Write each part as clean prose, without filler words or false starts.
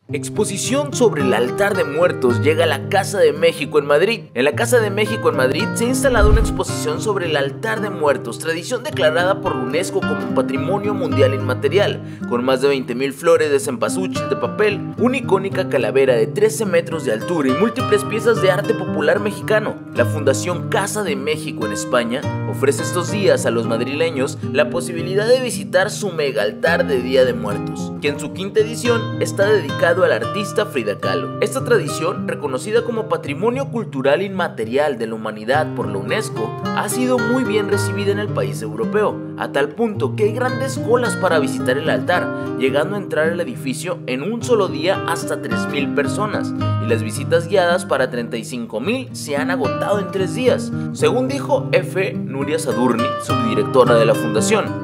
Exposición sobre el altar de muertos llega a la Casa de México en Madrid. En la Casa de México en Madrid se ha instalado una exposición sobre el altar de muertos, tradición declarada por la UNESCO como Patrimonio Mundial Inmaterial, con más de 20.000 flores de cempasúchil de papel, una icónica calavera de 13 metros de altura y múltiples piezas de arte popular mexicano. La Fundación Casa de México en España ofrece estos días a los madrileños la posibilidad de visitar su mega altar de Día de Muertos, que en su quinta edición está dedicado al artista Frida Kahlo. Esta tradición, reconocida como Patrimonio Cultural Inmaterial de la Humanidad por la UNESCO, ha sido muy bien recibida en el país europeo, a tal punto que hay grandes colas para visitar el altar, llegando a entrar al edificio en un solo día hasta 3.000 personas, y las visitas guiadas para 35.000 se han agotado en 3 días, según dijo F. Nuria Sadurni, subdirectora de la fundación.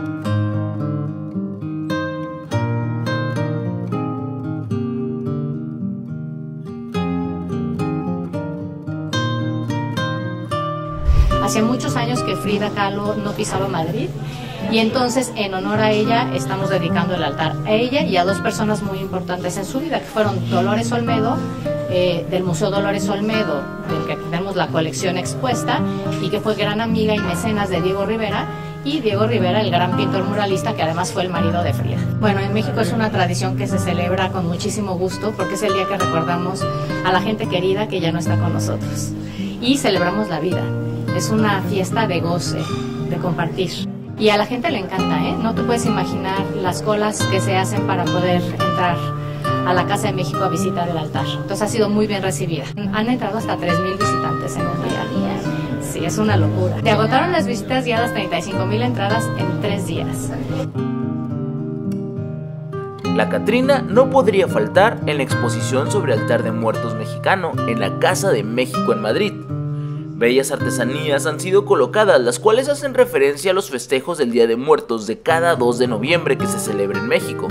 Hacía muchos años que Frida Kahlo no pisaba Madrid y entonces en honor a ella estamos dedicando el altar a ella y a 2 personas muy importantes en su vida, que fueron Dolores Olmedo, del Museo Dolores Olmedo, del que tenemos la colección expuesta, y que fue gran amiga y mecenas de Diego Rivera, y Diego Rivera, el gran pintor muralista, que además fue el marido de Frida. Bueno, en México es una tradición que se celebra con muchísimo gusto porque es el día que recordamos a la gente querida que ya no está con nosotros y celebramos la vida. Es una fiesta de goce, de compartir. Y a la gente le encanta, ¿eh? No te puedes imaginar las colas que se hacen para poder entrar a la Casa de México a visitar el altar. Entonces ha sido muy bien recibida. Han entrado hasta 3.000 visitantes en un día. Sí, es una locura. Se agotaron las visitas guiadas, 35.000 entradas en 3 días. La Catrina no podría faltar en la exposición sobre el altar de muertos mexicano en la Casa de México en Madrid. Bellas artesanías han sido colocadas, las cuales hacen referencia a los festejos del Día de Muertos de cada 2 de noviembre que se celebra en México.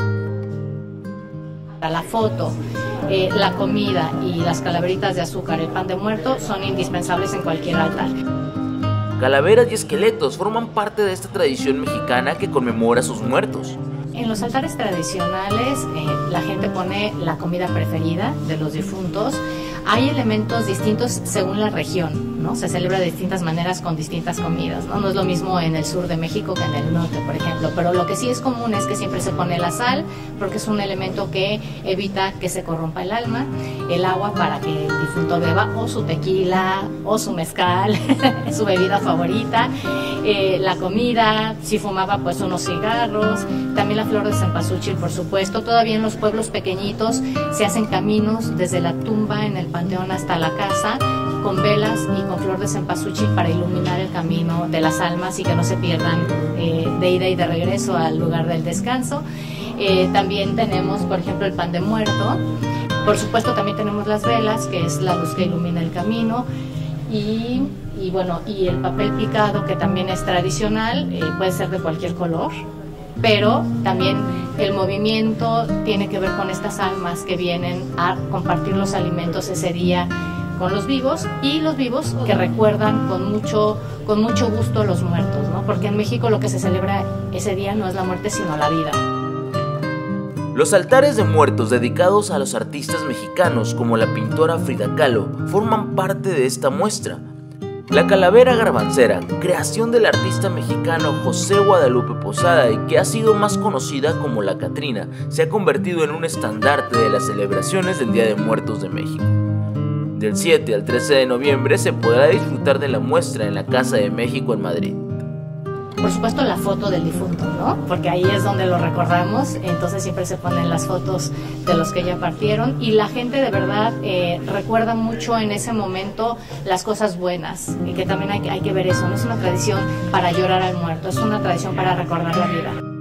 La foto, la comida y las calaveritas de azúcar, el pan de muerto, son indispensables en cualquier altar. Calaveras y esqueletos forman parte de esta tradición mexicana que conmemora a sus muertos. En los altares tradicionales la gente pone la comida preferida de los difuntos. Hay elementos distintos según la región, ¿no? Se celebra de distintas maneras con distintas comidas, ¿no? No es lo mismo en el sur de México que en el norte, por ejemplo. Pero lo que sí es común es que siempre se pone la sal, porque es un elemento que evita que se corrompa el alma, el agua para que el difunto beba o su tequila o su mezcal, su bebida favorita, la comida, si fumaba pues unos cigarros, también la flor de cempasúchil, por supuesto. Todavía en los pueblos pequeñitos se hacen caminos desde la tumba en el panteón hasta la casa, con velas y con flor de cempasúchil para iluminar el camino de las almas y que no se pierdan de ida y de regreso al lugar del descanso. También tenemos, por ejemplo, el pan de muerto. Por supuesto, también tenemos las velas, que es la luz que ilumina el camino. Y el papel picado, que también es tradicional, puede ser de cualquier color, pero también el movimiento tiene que ver con estas almas que vienen a compartir los alimentos ese día con los vivos, y los vivos que recuerdan con mucho gusto a los muertos, ¿no? Porque en México lo que se celebra ese día no es la muerte, sino la vida. Los altares de muertos dedicados a los artistas mexicanos como la pintora Frida Kahlo forman parte de esta muestra. La calavera garbancera, creación del artista mexicano José Guadalupe Posada y que ha sido más conocida como la Catrina, se ha convertido en un estandarte de las celebraciones del Día de Muertos de México. Del 7 al 13 de noviembre se podrá disfrutar de la muestra en la Casa de México en Madrid. Por supuesto, la foto del difunto, ¿no? Porque ahí es donde lo recordamos, entonces siempre se ponen las fotos de los que ya partieron y la gente de verdad recuerda mucho en ese momento las cosas buenas, y que también hay que ver eso. No es una tradición para llorar al muerto, es una tradición para recordar la vida.